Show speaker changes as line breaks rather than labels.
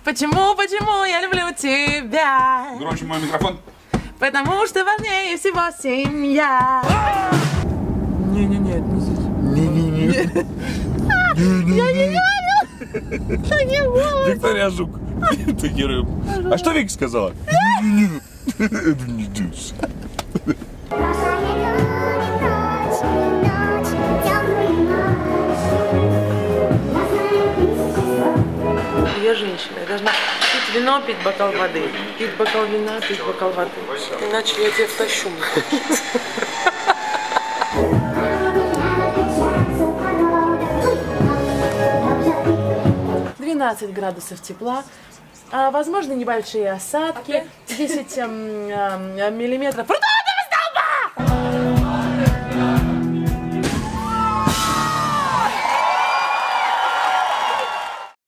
Почему я люблю тебя?
Громче мой микрофон.
Потому что важнее всего семья. Не-не-не, это не здесь.
Не-не-не.
Я не говорю.
Виктория Жук. Ты герой. А что Вика сказала?
Я женщина, я должна пить вино, пить бокал воды. Пить бокал вина, пить бокал воды. Иначе я тебя втащу. 12 градусов тепла, возможно, небольшие осадки, 10 миллиметров.